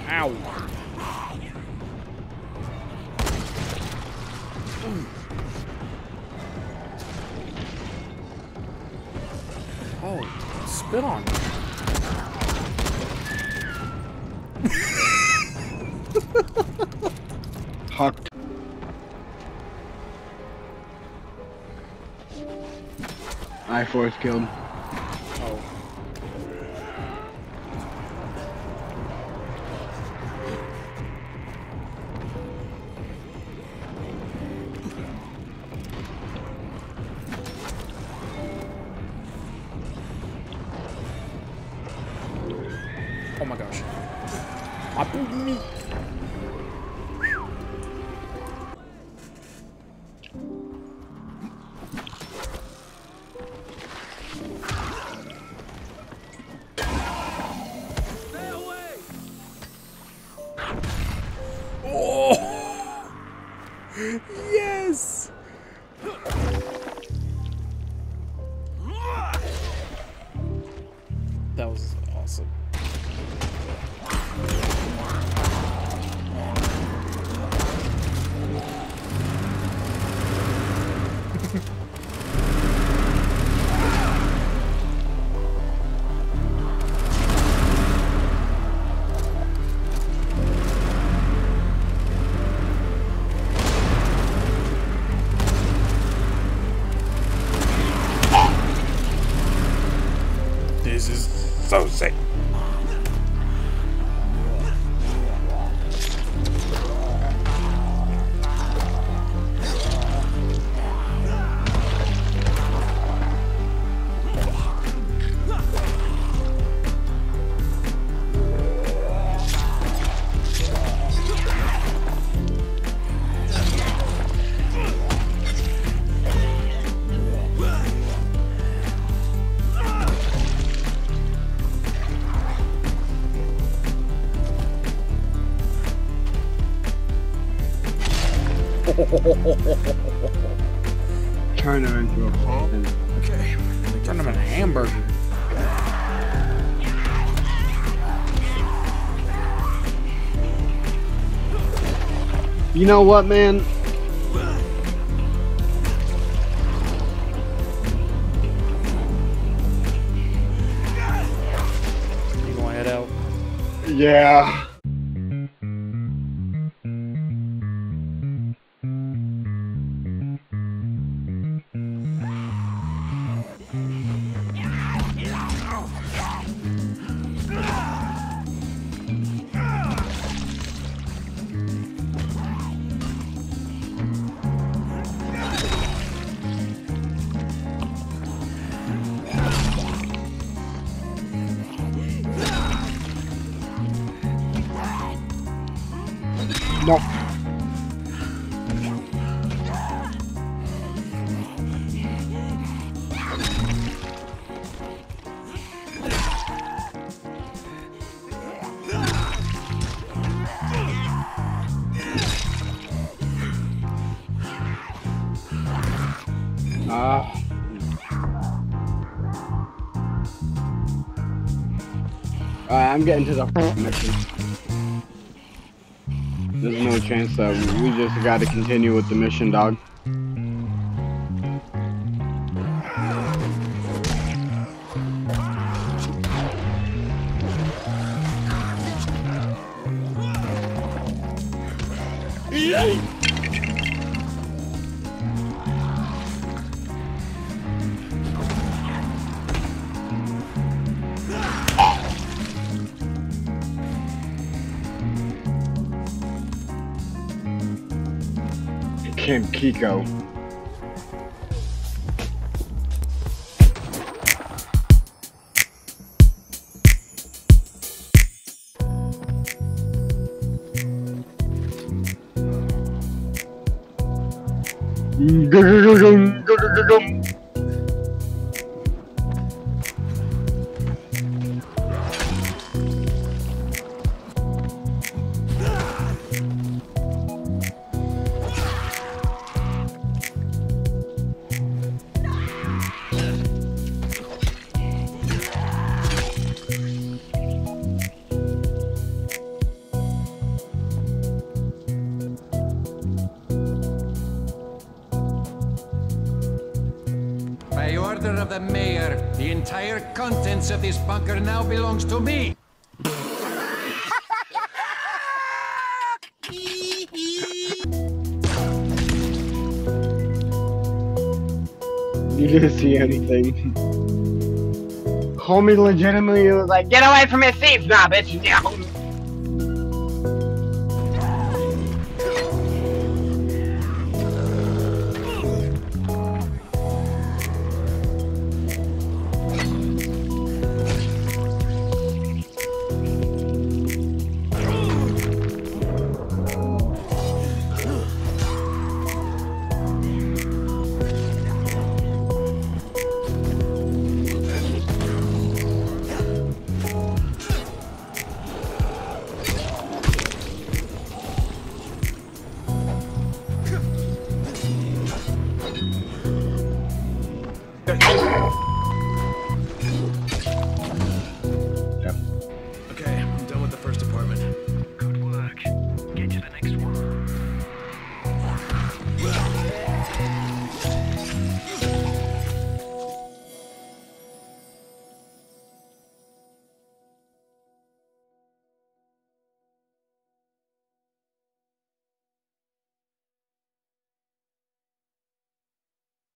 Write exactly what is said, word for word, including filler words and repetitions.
Ow. Oh, spit on me. Hucked. I force killed. Oh. Oh my gosh. My booty. Oh! Yes! That was awesome. This is so sick. Turn her into a pumpkin. Okay. Turn them into a hamburger. You know what, man? You gonna head out? Yeah. No. Ah. Alright, I'm getting to the mission. There's no chance that we just gotta continue with the mission, dog. Kim Kiko. of the mayor. The entire contents of this bunker now belongs to me. You didn't see anything. Homie legitimately was like, get away from his seats now, bitch!